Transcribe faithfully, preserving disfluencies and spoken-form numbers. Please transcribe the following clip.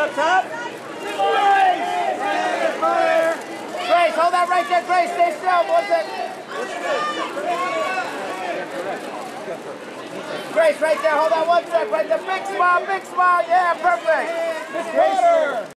up top. Grace, hold that right there, Grace. Stay still. What's it? Grace, right there. Hold that one sec. Right there. Big smile, big smile. Yeah, perfect. Grace.